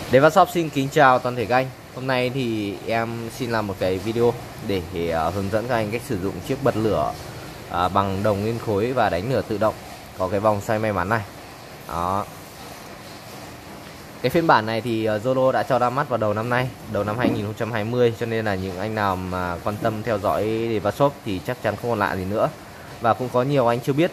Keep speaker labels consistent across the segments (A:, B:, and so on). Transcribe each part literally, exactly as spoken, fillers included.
A: Đế Văn Shop xin kính chào toàn thể các anh. Hôm nay thì em xin làm một cái video để uh, hướng dẫn các anh cách sử dụng chiếc bật lửa uh, bằng đồng nguyên khối và đánh lửa tự động có cái vòng xoay may mắn này. Đó. Cái phiên bản này thì uh, Zolo đã cho ra mắt vào đầu năm nay, đầu năm hai nghìn không trăm hai mươi, cho nên là những anh nào mà quan tâm theo dõi Đế Văn Shop thì chắc chắn không còn lạ gì nữa. Và cũng có nhiều anh chưa biết.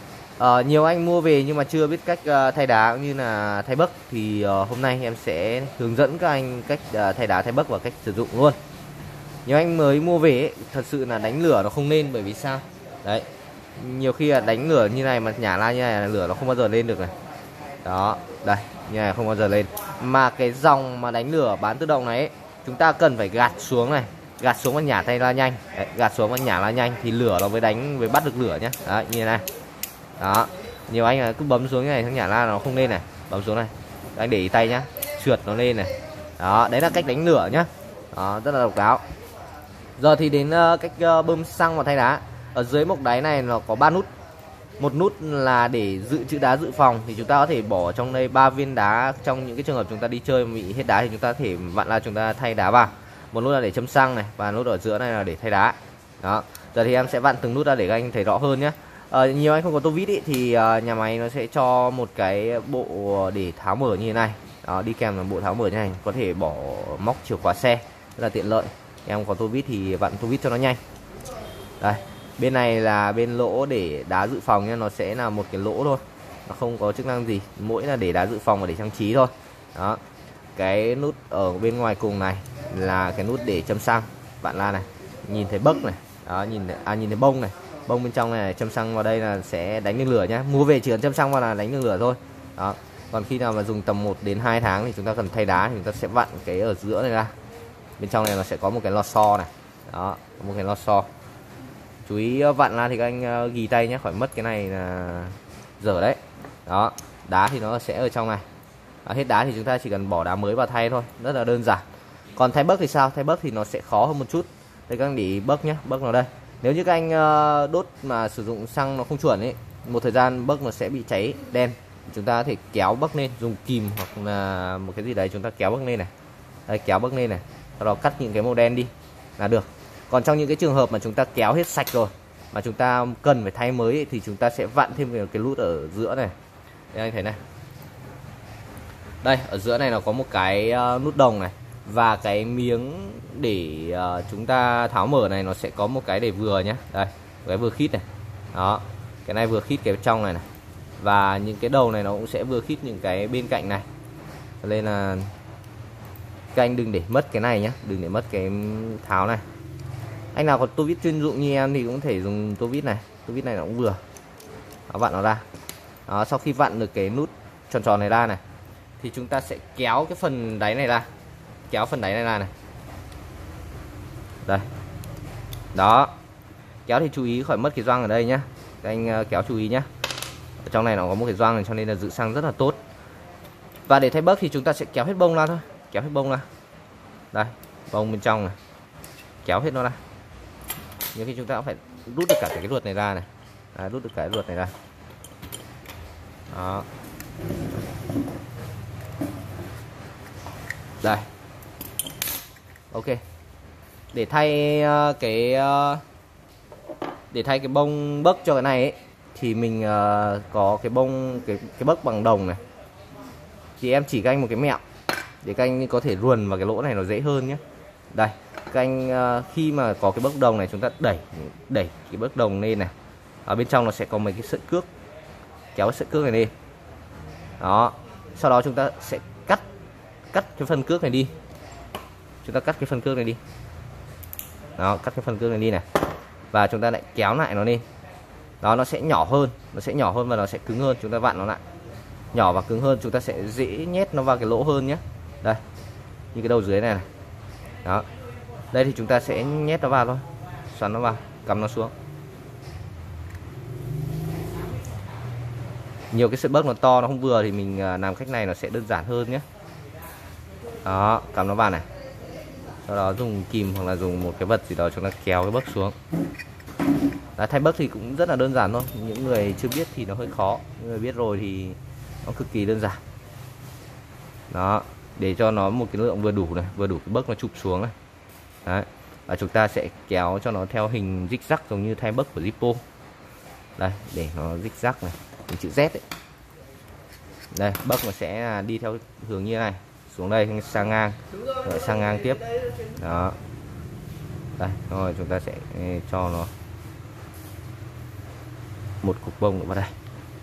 A: Uh, nhiều anh mua về nhưng mà chưa biết cách uh, thay đá cũng như là thay bấc thì uh, hôm nay em sẽ hướng dẫn các anh cách uh, thay đá thay bấc và cách sử dụng luôn. Nhiều anh mới mua về ấy, thật sự là đánh lửa nó không lên, bởi vì sao? Đấy, nhiều khi là đánh lửa như này mà nhả ra như này là lửa nó không bao giờ lên được này. Đó, đây, như này không bao giờ lên. Mà cái dòng mà đánh lửa bán tự động này ấy, chúng ta cần phải gạt xuống này, gạt xuống và nhả tay ra nhanh. Đấy, gạt xuống và nhả ra nhanh thì lửa nó mới đánh, mới bắt được lửa nhá. Đấy, như này. Đó, nhiều anh là cứ bấm xuống như này, xong nhả ra nó không lên này, bấm xuống này, anh để ý tay nhá, trượt nó lên này. Đó, đấy là cách đánh lửa nhá. Đó, rất là độc đáo. Giờ thì đến uh, cách uh, bơm xăng và thay đá. Ở dưới mộc đáy này nó có ba nút. Một nút là để dự trữ đá dự phòng, thì chúng ta có thể bỏ trong đây ba viên đá trong những cái trường hợp chúng ta đi chơi mà bị hết đá thì chúng ta có thể vặn ra chúng ta thay đá vào. Một nút là để châm xăng này, và nút ở giữa này là để thay đá. Đó. Giờ thì em sẽ vặn từng nút ra để các anh thấy rõ hơn nhé. Ờ, nhiều anh không có tô vít ý, thì uh, nhà máy nó sẽ cho một cái bộ để tháo mở như thế này. Đó, đi kèm là bộ tháo mở như này, có thể bỏ móc chìa khóa xe, rất là tiện lợi. Em có tô vít thì vặn tô vít cho nó nhanh. Đây, bên này là bên lỗ để đá dự phòng nha, nó sẽ là một cái lỗ thôi, nó không có chức năng gì, mỗi là để đá dự phòng và để trang trí thôi. Đó, cái nút ở bên ngoài cùng này là cái nút để châm xăng, bạn la này, nhìn thấy bấc này, đó, nhìn à nhìn thấy bông này. Bông bên trong này châm xăng vào đây là sẽ đánh được lửa nhá. Mua về chỉ cần châm xăng vào là đánh được lửa thôi. Đó. Còn khi nào mà dùng tầm một đến hai tháng thì chúng ta cần thay đá thì chúng ta sẽ vặn cái ở giữa này ra. Bên trong này nó sẽ có một cái lò xo này. Đó, có một cái lò xo. Chú ý vặn ra thì các anh ghi tay nhé, khỏi mất cái này là dở đấy. Đó, đá thì nó sẽ ở trong này. Đó, hết đá thì chúng ta chỉ cần bỏ đá mới vào thay thôi, rất là đơn giản. Còn thay bấc thì sao? Thay bấc thì nó sẽ khó hơn một chút. Đây các anh để ý bấc nhé, bấc nó đây. Nếu như các anh đốt mà sử dụng xăng nó không chuẩn ấy, một thời gian bấc nó sẽ bị cháy đen. Chúng ta có thể kéo bấc lên, dùng kìm hoặc là một cái gì đấy chúng ta kéo bấc lên này. Đây, kéo bấc lên này, sau đó cắt những cái màu đen đi là được. Còn trong những cái trường hợp mà chúng ta kéo hết sạch rồi mà chúng ta cần phải thay mới ấy, thì chúng ta sẽ vặn thêm cái nút ở giữa này. Đây anh thấy này. Đây, ở giữa này nó có một cái nút đồng này. Và cái miếng để uh, chúng ta tháo mở này nó sẽ có một cái để vừa nhé. Đây, cái vừa khít này. Đó, cái này vừa khít cái trong này này. Và những cái đầu này nó cũng sẽ vừa khít những cái bên cạnh này. Cho nên là các anh đừng để mất cái này nhé, đừng để mất cái tháo này. Anh nào có tô vít chuyên dụng như em thì cũng thể dùng tô vít này. Tô vít này nó cũng vừa. Đó, vặn nó ra. Đó, sau khi vặn được cái nút tròn tròn này ra này thì chúng ta sẽ kéo cái phần đáy này ra. Kéo phần đáy này ra này. Đây. Đó. Kéo thì chú ý khỏi mất cái gioăng ở đây nhá. Các anh kéo chú ý nhá. Ở trong này nó có một cái gioăng này cho nên là giữ xăng rất là tốt. Và để thay bấc thì chúng ta sẽ kéo hết bông ra thôi. Kéo hết bông ra. Đây, bông bên trong này. Kéo hết nó ra. Nhiều khi chúng ta cũng phải rút được cả cái ruột này ra này. Đấy, rút được cái ruột này ra. Đó. Đây. Ok. Để thay uh, cái uh, để thay cái bông bấc cho cái này ấy, thì mình uh, có cái bông cái cái bấc bằng đồng này. Thì em chỉ các anh một cái mẹo để các anh có thể luồn vào cái lỗ này nó dễ hơn nhé. Đây, các anh uh, khi mà có cái bấc đồng này chúng ta đẩy đẩy cái bấc đồng lên này. Ở bên trong nó sẽ có mấy cái sợi cước. Kéo sợi cước này lên. Đó. Sau đó chúng ta sẽ cắt cắt cái phần cước này đi. Chúng ta cắt cái phần cước này đi. Đó, cắt cái phần cước này đi này. Và chúng ta lại kéo lại nó lên. Đó, nó sẽ nhỏ hơn, nó sẽ nhỏ hơn và nó sẽ cứng hơn, chúng ta vặn nó lại. Nhỏ và cứng hơn, chúng ta sẽ dễ nhét nó vào cái lỗ hơn nhé. Đây. Như cái đầu dưới này này. Đó. Đây thì chúng ta sẽ nhét nó vào thôi. Xoắn nó vào, cắm nó xuống. Nhiều cái sợi bấc nó to nó không vừa thì mình làm cách này nó sẽ đơn giản hơn nhé. Đó, cắm nó vào này. Sau đó dùng kìm hoặc là dùng một cái vật gì đó chúng ta kéo cái bấc xuống. Đấy, thay bấc thì cũng rất là đơn giản thôi. Những người chưa biết thì nó hơi khó, những người biết rồi thì nó cực kỳ đơn giản. Đó, để cho nó một cái lượng vừa đủ này, vừa đủ cái bấc nó chụp xuống này. Đấy. Và chúng ta sẽ kéo cho nó theo hình zig zag giống như thay bấc của Zippo. Đây, để nó zig zag này, hình chữ Z ấy. Đây, bấc nó sẽ đi theo hướng như này, xuống đây sang ngang, rồi sang ngang tiếp. Đó. Đây, rồi chúng ta sẽ cho nó một cục bông nữa vào đây.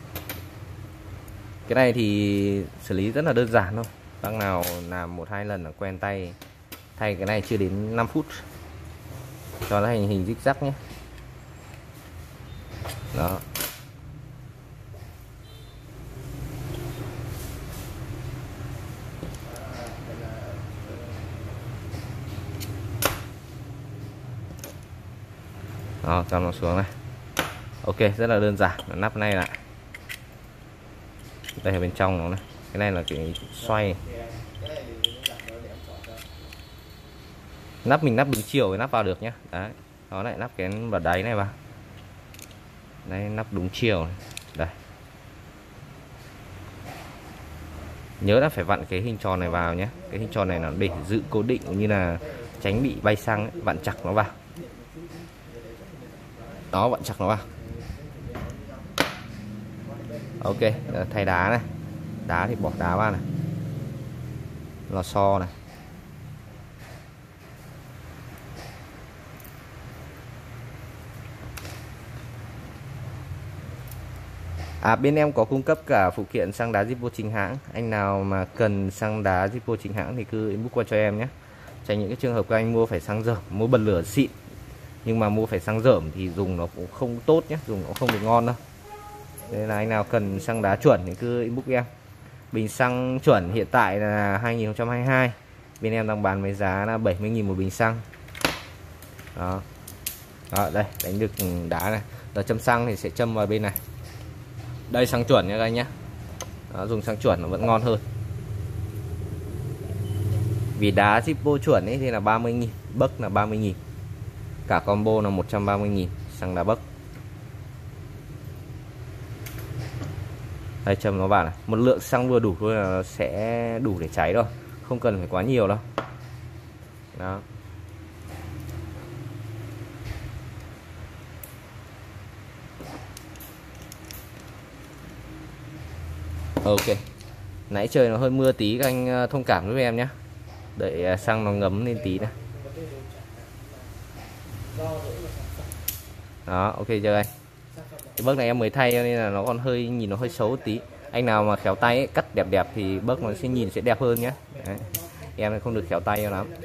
A: Cái này thì xử lý rất là đơn giản thôi. Bác nào làm một hai lần là quen tay, thay cái này chưa đến năm phút. Cho nó thành hình zig zag nhé. Đó. Đó, cho nó xuống này. Ok, rất là đơn giản. Nắp này lại. Đây ở bên trong nó này. Cái này là cái xoay. Nắp mình nắp bình chiều thì nắp vào được nhé. Đấy. Nó lại nắp cái vào đáy này vào. Đây, nắp đúng chiều này. Đây. Nhớ là phải vặn cái hình tròn này vào nhé. Cái hình tròn này nó để giữ cố định như là tránh bị bay xăng ấy. Vặn chặt nó vào. Đó, vặn chặt nó vào. Ok, thay đá này. Đá thì bỏ đá vào này. Lò xo này. À, bên em có cung cấp cả phụ kiện xăng đá Zippo chính hãng. Anh nào mà cần xăng đá Zippo chính hãng thì cứ inbox qua cho em nhé. Tránh những cái trường hợp các anh mua phải xăng dởm, mua bật lửa xịn nhưng mà mua phải xăng dởm thì dùng nó cũng không tốt nhé, dùng nó không được ngon đâu. Nên là anh nào cần xăng đá chuẩn thì cứ inbox em. Bình xăng chuẩn hiện tại là hai nghìn không trăm hai mươi hai. Bên em đang bán với giá là bảy mươi nghìn một bình xăng. Đó. Đó, đây, đánh được đá này. Giờ châm xăng thì sẽ châm vào bên này. Đây xăng chuẩn nha các anh nhé. Đó, dùng xăng chuẩn nó vẫn ngon hơn. Vì đá Zippo chuẩn ấy thì là ba mươi nghìn, bấc là ba mươi nghìn. Cả combo là một trăm ba mươi nghìn xăng đá bấc. Đây, châm nó vào này. Một lượng xăng vừa đủ thôi là nó sẽ đủ để cháy rồi. Không cần phải quá nhiều đâu. Đó. Ok. Nãy trời nó hơi mưa tí, các anh thông cảm với em nhé. Đợi xăng nó ngấm lên tí này. Đó, ok chưa anh? Cái bấc này em mới thay nên là nó còn hơi nhìn nó hơi xấu tí. Anh nào mà khéo tay ấy, cắt đẹp đẹp thì bấc nó sẽ nhìn sẽ đẹp hơn nhé. Đấy. Em không được khéo tay cho lắm.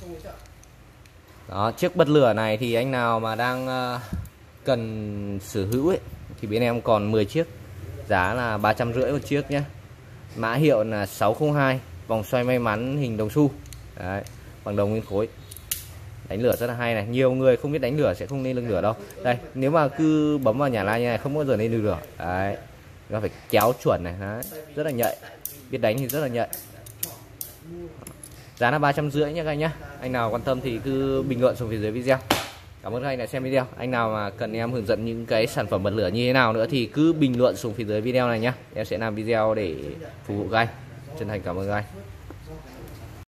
A: Đó, chiếc bật lửa này thì anh nào mà đang uh, cần sở hữu ấy thì bên em còn mười chiếc. Giá là ba trăm rưỡi một chiếc nhé. Mã hiệu là sáu không hai, vòng xoay may mắn hình đồng xu. Đấy, bằng đồng nguyên khối. Đánh lửa rất là hay này. Nhiều người không biết đánh lửa sẽ không nên lưng lửa đâu. Đây, nếu mà cứ bấm vào nhà la như này không bao giờ nên lưng lửa. Đấy, nó phải kéo chuẩn này. Đấy, rất là nhạy. Biết đánh thì rất là nhạy. Giá là ba trăm rưỡi nhé các anh nhé. Anh nào quan tâm thì cứ bình luận xuống phía dưới video. Cảm ơn các anh đã xem video. Anh nào mà cần em hướng dẫn những cái sản phẩm bật lửa như thế nào nữa thì cứ bình luận xuống phía dưới video này nhé. Em sẽ làm video để phục vụ các anh. Chân thành cảm ơn các anh.